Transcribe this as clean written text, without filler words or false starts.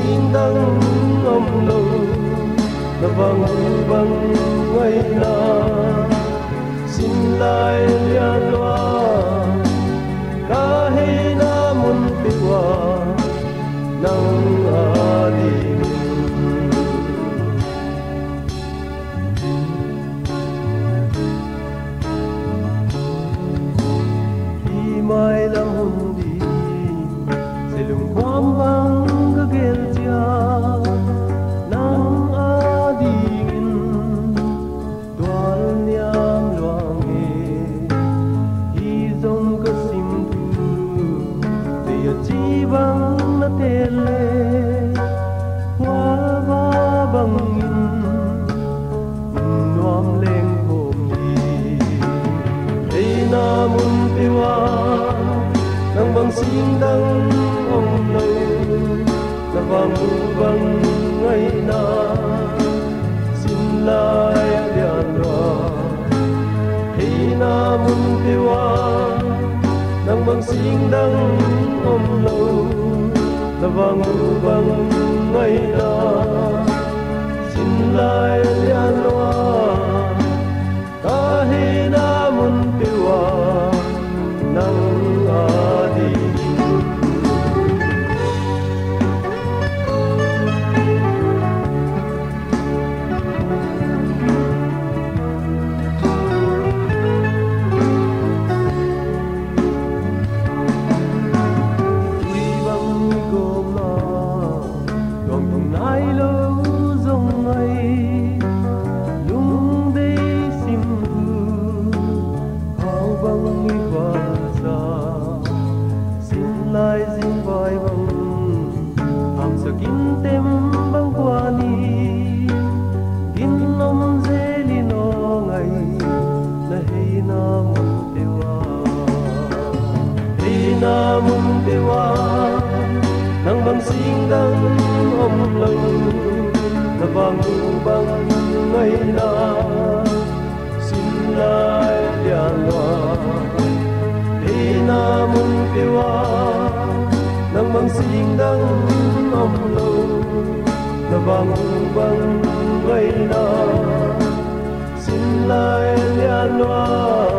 xin đắng ôm lâu là vang vang ngày na xin lại liên loa ca hay na mun piwa nang ading mai lam hundi selung kwam bang gagel dia nang adingin dual niam luange izong kasim tu te jibang na tele wa ba bangin nuam leng hom di ei na mun piwa nang bang sindang om lâu là vang vang ngày na xin lại điện loa hey na mun piwa nang bang sindang om lâu là vang vang ngày na xin lại điện loa ta hey na mun piwa nang lai dinh vai bang ham sa kin tem bang kwani kin nom zeli no ngai na hey na mun dewa nang bang sing dang om lâu na bang ngai na xin lai lian loa hey na mun dewa nang mang sing dang om lâu na bang ngày na xin lại lian loa